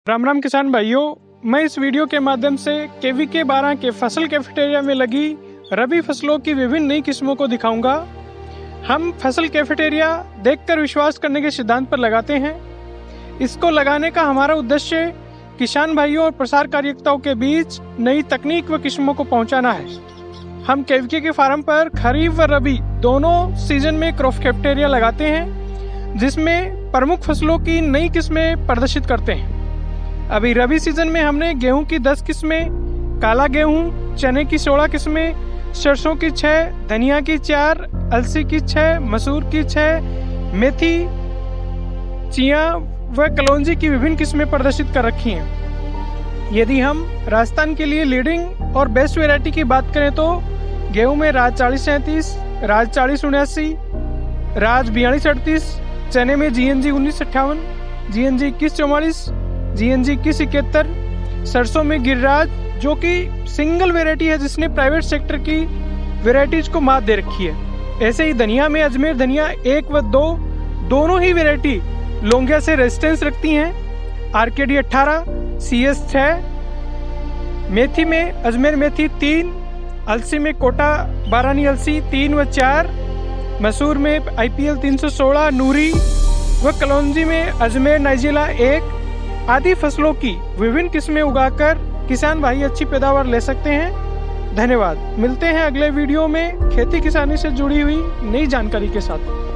राम राम किसान भाइयों, मैं इस वीडियो के माध्यम से KVK 12 के फसल कैफेटेरिया में लगी रबी फसलों की विभिन्न नई किस्मों को दिखाऊंगा। हम फसल कैफेटेरिया देखकर विश्वास करने के सिद्धांत पर लगाते हैं। इसको लगाने का हमारा उद्देश्य किसान भाइयों और प्रसार कार्यकर्ताओं के बीच नई तकनीक व किस्मों को पहुंचाना है। हम KVK के फार्म पर खरीफ व रबी दोनों सीजन में क्रॉप कैफेटेरिया लगाते हैं, जिसमें प्रमुख फसलों की नई किस्में प्रदर्शित करते हैं। अभी रबी सीजन में हमने गेहूं की 10 किस्में, काला गेहूं, चने की 16 किस्में, सरसों की 6, धनिया की 4, अलसी की 6, मसूर की 6, मेथी, चिया व कलौंजी की विभिन्न किस्में प्रदर्शित कर रखी हैं। यदि हम राजस्थान के लिए लीडिंग और बेस्ट वैरायटी की बात करें तो गेहूं में राज 4037, राज 4079, राज 4238, चने में GNG 1958, GNG 2144, GNG 2171, सरसों में गिरिराज जो कि सिंगल वैरायटी है जिसने प्राइवेट सेक्टर की वैरायटीज को मात दे रखी है। ऐसे ही धनिया में अजमेर धनिया 1 व 2 दोनों ही वैरायटी लोंगिया से रेजिस्टेंस रखती हैं। RKD 18, CS 6, मेथी में अजमेर मेथी 3, अलसी में कोटा बारानी अलसी 3 व 4, मसूर में IPL 316 नूरी व कलौंजी में अजमेर नाइजिला 1 आदि फसलों की विभिन्न किस्में उगाकर किसान भाई अच्छी पैदावार ले सकते हैं। धन्यवाद। मिलते हैं अगले वीडियो में खेती किसानी से जुड़ी हुई नई जानकारी के साथ।